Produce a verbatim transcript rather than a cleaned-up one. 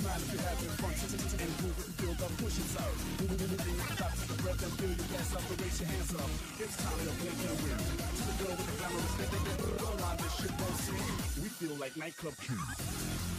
mind if you're having fun. And groove with the feel the push it up. Moving stop to the breath and feel your gas up and raise your hands up. It's time to blink and win. To the girl with the glamorous thing, they get roll on this shit won't sing. We feel like nightclub kings.